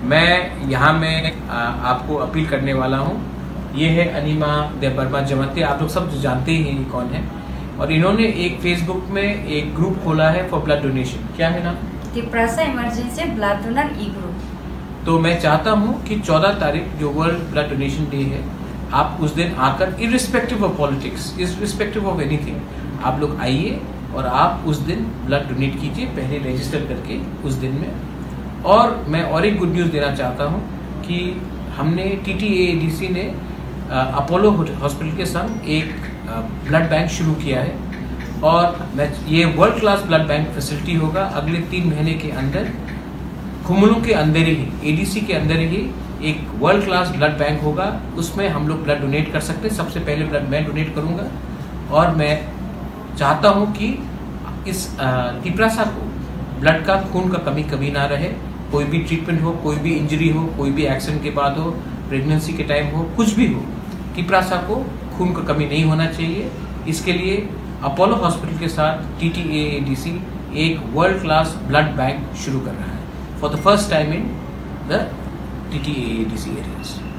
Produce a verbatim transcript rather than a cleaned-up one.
मैं यहाँ में आ, आपको अपील करने वाला हूँ। ये है अनिमा देवर्मा जमते, आप लोग सब जानते ही हैं ये कौन है। और इन्होंने एक फेसबुक में एक ग्रुप खोला है फॉर ब्लड डोनेशन। क्या है नाम? Tiprasa emergency blood donor e group. तो मैं चाहता हूँ कि चौदह तारीख जो वर्ल्ड ब्लड डोनेशन डे है, आप उस दिन आकर irrespective of politics, irrespective of anything, आप लोग आइए और आप उस दिन ब्लड डोनेट कीजिए, पहले रजिस्टर करके उस दिन में। और मैं और एक गुड न्यूज़ देना चाहता हूँ कि हमने T T A D C ने अपोलो हॉस्पिटल के संग एक ब्लड बैंक शुरू किया है। और मैं ये world class blood bank facility होगा। अगले तीन महीने के अंदर खुमलू के अंदर ही, ए डी सी के अंदर ही एक वर्ल्ड क्लास ब्लड बैंक होगा। उसमें हम लोग ब्लड डोनेट कर सकते हैं। सबसे पहले ब्लड मैं डोनेट करूँगा। और मैं चाहता हूँ कि इस तिप्रासा को ब्लड का, खून का कमी कभी ना रहे। कोई भी ट्रीटमेंट हो, कोई भी इंजरी हो, कोई भी एक्सीडेंट के बाद हो, प्रेगनेंसी के टाइम हो, कुछ भी हो, तिप्रासा को खून का कमी नहीं होना चाहिए। इसके लिए अपोलो हॉस्पिटल के साथ T T A D C एक वर्ल्ड क्लास ब्लड बैंक शुरू कर रहा है for the first time in the T T A D C areas.